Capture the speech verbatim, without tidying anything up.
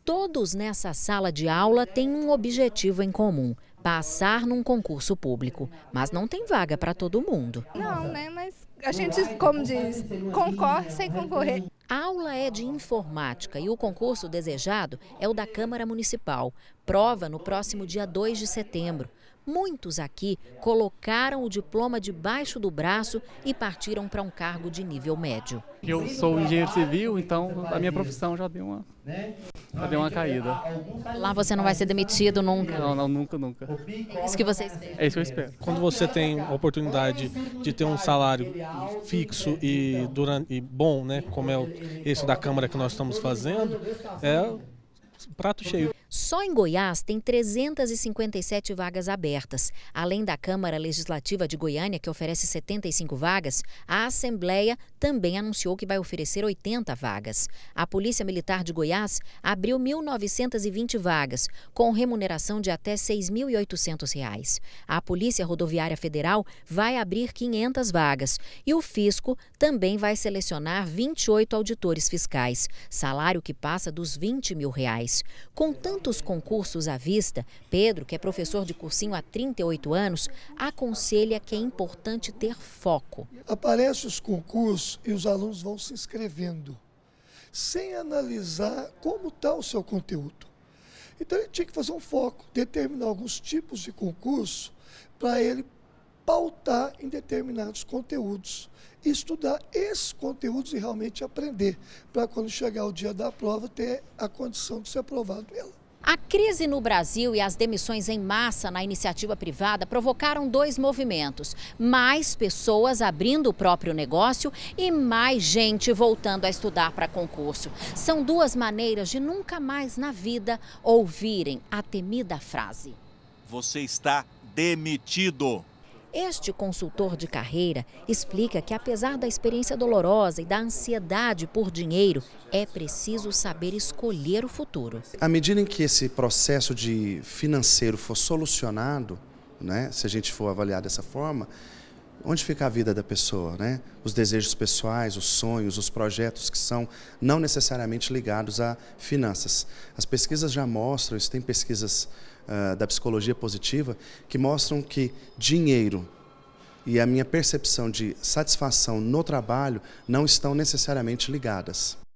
Todos nessa sala de aula têm um objetivo em comum: passar num concurso público. Mas não tem vaga para todo mundo. Não, né? Mas a gente, como diz, concorre sem concorrer. A aula é de informática e o concurso desejado é o da Câmara Municipal. Prova no próximo dia dois de setembro. Muitos aqui colocaram o diploma debaixo do braço e partiram para um cargo de nível médio. Eu sou engenheiro civil, então a minha profissão já deu uma, já deu uma caída. Lá você não vai ser demitido nunca? Não, não, nunca, nunca. É isso que você espera? É isso que eu espero. Quando você tem a oportunidade de ter um salário fixo e, durante, e bom, né, como é o, esse da Câmara que nós estamos fazendo, é prato cheio. Só em Goiás tem trezentas e cinquenta e sete vagas abertas. Além da Câmara Legislativa de Goiânia, que oferece setenta e cinco vagas, a Assembleia também anunciou que vai oferecer oitenta vagas. A Polícia Militar de Goiás abriu mil novecentas e vinte vagas, com remuneração de até seis mil e oitocentos reais. A Polícia Rodoviária Federal vai abrir quinhentas vagas e o Fisco também vai selecionar vinte e oito auditores fiscais, salário que passa dos vinte mil reais. Com tantos concursos à vista, Pedro, que é professor de cursinho há trinta e oito anos, aconselha que é importante ter foco. Aparecem os concursos e os alunos vão se inscrevendo, sem analisar como está o seu conteúdo. Então ele tinha que fazer um foco, determinar alguns tipos de concurso para ele pautar em determinados conteúdos. E estudar esses conteúdos e realmente aprender, para quando chegar o dia da prova ter a condição de ser aprovado nela. A crise no Brasil e as demissões em massa na iniciativa privada provocaram dois movimentos: mais pessoas abrindo o próprio negócio e mais gente voltando a estudar para concurso. São duas maneiras de nunca mais na vida ouvirem a temida frase: você está demitido. Este consultor de carreira explica que, apesar da experiência dolorosa e da ansiedade por dinheiro, é preciso saber escolher o futuro. À medida em que esse processo de financeiro for solucionado, né, se a gente for avaliar dessa forma, onde fica a vida da pessoa, né? Os desejos pessoais, os sonhos, os projetos que são não necessariamente ligados a finanças. As pesquisas já mostram, isso tem pesquisas uh, da psicologia positiva, que mostram que dinheiro e a minha percepção de satisfação no trabalho não estão necessariamente ligadas.